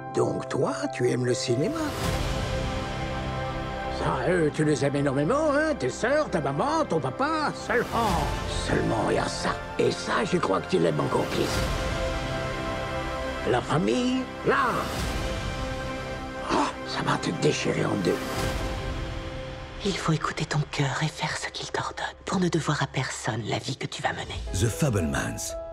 Donc toi, tu aimes le cinéma? Ça, eux, tu les aimes énormément, hein? Tes sœurs, ta maman, ton papa, seulement. Seulement, il y a ça. Et ça, je crois que tu l'aimes encore plus. La famille, l'art. Ah, ça va te déchirer en deux. Il faut écouter ton cœur et faire ce qu'il t'ordonne pour ne devoir à personne la vie que tu vas mener. The Fabelmans.